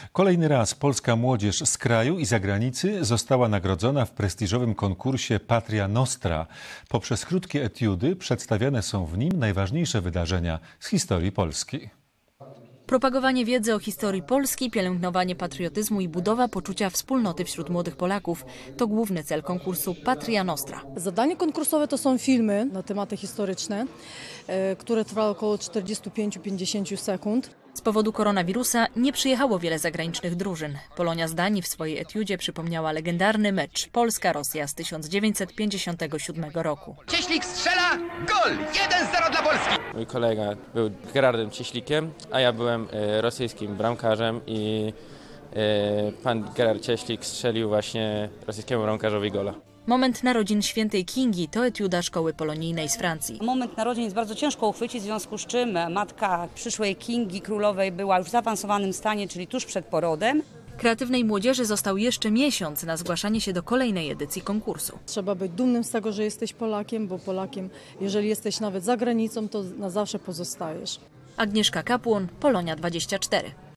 Kolejny raz polska młodzież z kraju i zagranicy została nagrodzona w prestiżowym konkursie Patria Nostra. Poprzez krótkie etiudy przedstawiane są w nim najważniejsze wydarzenia z historii Polski. Propagowanie wiedzy o historii Polski, pielęgnowanie patriotyzmu i budowa poczucia wspólnoty wśród młodych Polaków to główny cel konkursu Patria Nostra. Zadanie konkursowe to są filmy na tematy historyczne, które trwały około 45-50 sekund. Z powodu koronawirusa nie przyjechało wiele zagranicznych drużyn. Polonia z Danii w swojej etiudzie przypomniała legendarny mecz Polska-Rosja z 1957 roku. Cieślik strzela, gol! 1-0 dla Polski! Mój kolega był Gerardem Cieślikiem, a ja byłem rosyjskim bramkarzem i pan Gerard Cieślik strzelił właśnie rosyjskiemu bramkarzowi gola. Moment narodzin świętej Kingi to etiuda szkoły polonijnej z Francji. Moment narodzin jest bardzo ciężko uchwycić, w związku z czym matka przyszłej Kingi królowej była już w zaawansowanym stanie, czyli tuż przed porodem. Kreatywnej młodzieży został jeszcze miesiąc na zgłaszanie się do kolejnej edycji konkursu. Trzeba być dumnym z tego, że jesteś Polakiem, bo Polakiem, jeżeli jesteś nawet za granicą, to na zawsze pozostajesz. Agnieszka Kapłon, Polonia 24.